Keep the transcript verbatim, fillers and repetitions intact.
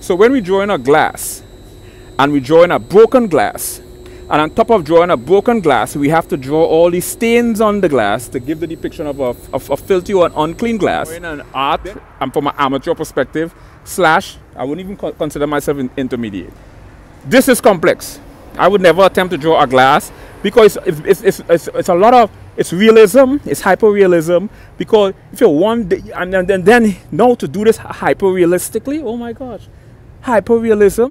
So when we draw in a glass, and we draw in a broken glass, and on top of drawing a broken glass, we have to draw all these stains on the glass to give the depiction of a, of a filthy or an unclean glass. In an art, and from an amateur perspective, slash, I wouldn't even co consider myself in intermediate. This is complex. I would never attempt to draw a glass because it's, it's, it's, it's, it's a lot of, it's realism, it's hyper-realism, because if you want, and then, then, then now to do this hyper-realistically, oh my gosh, hyper-realism.